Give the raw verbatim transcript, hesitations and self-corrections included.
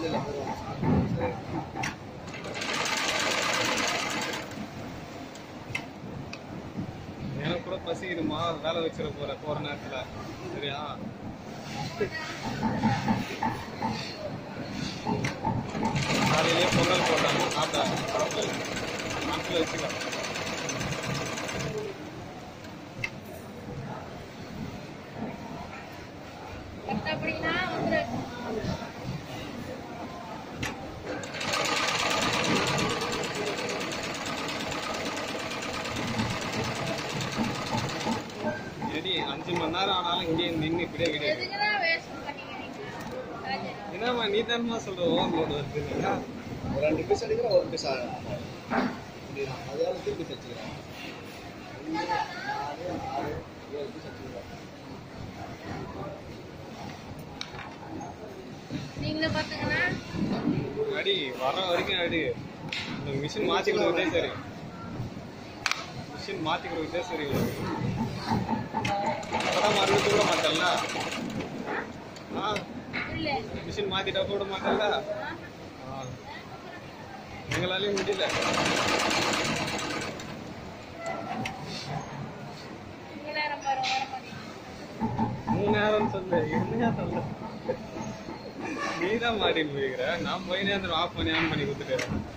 எனக்கு கூட பசிக்குதுமா, வேலை வச்சிட போற போற நேரத்துல. சரியா? காலையிலேயே பொங்கல் போட்டாங்க, சாப்பிட சாப்பிடல, நாட்டில் வச்சுக்கலாம். அஞ்சு மணி நேரம் ஆனாலும் இங்கே நின்று இப்படியே கிடையாது. என்னம்மா நீ தானமா சொல்ற ஓவர்லோட் வருது? ஒரு ரெண்டு பீஸ் அடிக்கிற ஒரு பீஸ் அதாவது திருப்பி வச்சுக்கிறேன். அடி வர வரைக்கும் அடி. இந்த மிஷின் மாற்றி கொடுத்தே சரி, மிஷின் மாற்றி கொடுத்தே சரி. அப்பதான் மறுபடியும் கூட மாட்டல்ல, மிஷின் மாத்திட்டா கூட மாட்டல்ல. எங்களாலையும் முடியல. மூணு நேரம் சொல்லு, என்ன சொல்ல? நீதான் மாட்டின்னு போய்கிற, நான் போய் நேரத்தில் ஆஃப் பண்ணி ஆன் பண்ணி கொடுத்துட்டேன்.